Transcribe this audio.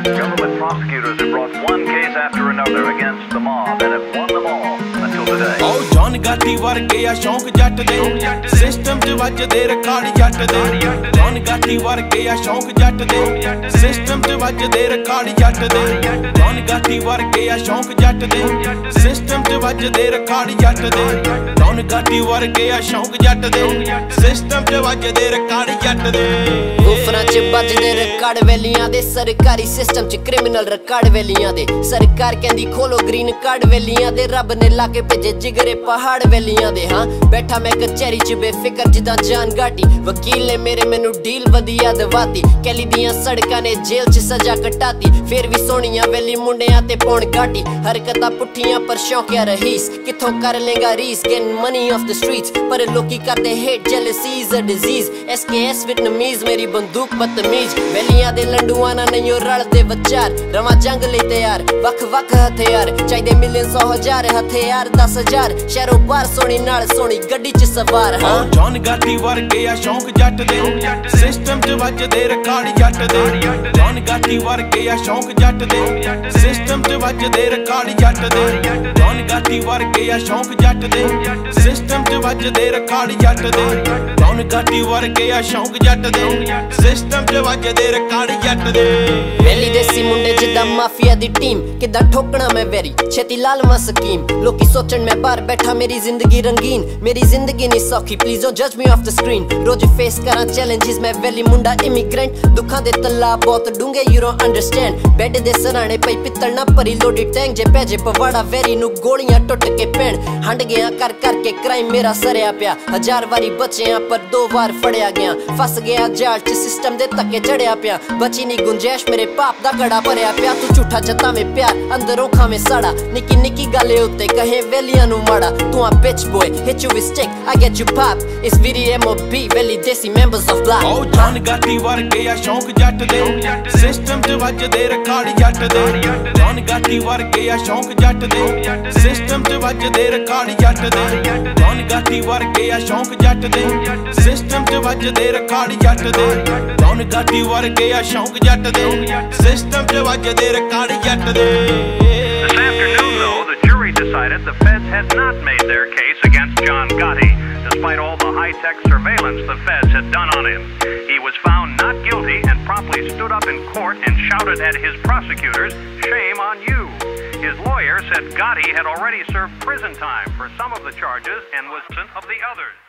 Government prosecutors have brought one case after another against the mob and have won them all until today. Oh, John Gotti वर्गे आ शौक जट दे system च वजदे record जट दे John Gotti वर्गे आ शौक जट दे सिस्टम च वजदे रिकॉर्ड जट दे John Gotti वर्गे आ शौक जट दे सिस्टम च वजदे रिकॉर्ड जट दे John Gotti वर्गे आ शौक जट दे सिस्टम च वजदे रिकॉर्ड जट दे गुफरा च बजदे रिकॉर्ड वेलियां दे सरकारी सिस्टम च क्रिमिनल रिकॉर्ड वेलियां दे सरकार कहंदी खोलो ग्रीन कार्ड वेलियां दे रब ने लाके भेजे जिगरे पहाड़ वेलियां दे हाँ बैठा मैं कचहरी च बेफिकर जिदा जान घाटी वकील ने मेरे मैनू डील वधिया दवाती कैली दियां सड़कां ने जेल च सजा कटाती फिर भी सोहणियां वेली मुंडियां ते पौण घाटी हरकतां पुठियां पर शौकिया रहीस किथों कर लेगा रीस gain money of the streets पर लोकी करदे hate jealousy is a disease SKS Vietnamese मेरी बंदूक बदतमीज वेलियां दे लंडुआं ना नहीं रलदे विचार रवा जंग लई तैयार वख वख हथियार चाहिदे मिलियन 100,000 हथियार 10,000 शहरों पार सोनी नाल सोनी गड्डी च सवार हाँ John Gotti वर्गे आ शौक जट दे सिस्टम च वजदे रिकॉर्ड जट दे John Gotti वर्गे आ शौक जट दे सिस्टम च वजदे रिकॉर्ड जट दे John Gotti वर्गे आ शौक जट दे सिस्टम च वजदे रिकॉर्ड जट दे John Gotti वर्गे आ शौक जट दे सिस्टम च वजदे रिकॉर्ड जट दे वेली देसी मुंडे जिदा माफिया दी टीम किदा ठोकना मैं वेरी छेती लालवा स्कीम लोकी सोचन मैं बाहर बैठा मेरी जिंदगी रंगीन मेरी जिंदगी नहीं सौखी प्लीज डोंट जज मी ऑफ द स्क्रीन रोज फेस करा चैलेंजेस मैं वेली मुंडा इमिग्रेंट दुखां दे तला बहुत डूंगे यू डोंट अंडरस्टैंड बेड दे सराणे पई पित्तल ना भरी लोडी टैंक जे पैजे पवाड़ा वेरी नु गोलियां टुट के पैण हंड गया कर कर के क्राइम मेरा सरया पिया 1000 वारी बचिया पर 2 बार फड़या गया फस गया जाल च सिस्टम दे तके चढ़या पिया बची नी गुंजाइश मेरे पाप दा घड़ा भरया पिया तू झूठा जता में प्यार अंदरों खावे साड़ा निकी निकी गले उत्ते कहे वेलियां नु माड़ा तू आ bitch boy hit you with stick I get you pop it's VDMOB वेली देसी members of block Oh John Gotti वर्गे आ शौक जट दे सिस्टम च वजदे रिकॉर्ड जट दे John Gotti वर्गे आ शौक जट दे सिस्टम च वजदे रिकॉर्ड जट दे John Gotti वर्गे आ शौक जट दे सिस्टम च वजदे रिकॉर्ड जट दे John Gotti वर्गे आ शौक जट दे सिस्टम च वजदे रिकॉर्ड जट दे This afternoon, though, the jury decided the feds had not made their case against John Gotti, despite all the high-tech surveillance the feds had done on him. He was found not guilty and promptly stood up in court and shouted at his prosecutors, "Shame on you." His lawyer said Gotti had already served prison time for some of the charges and was innocent of the others.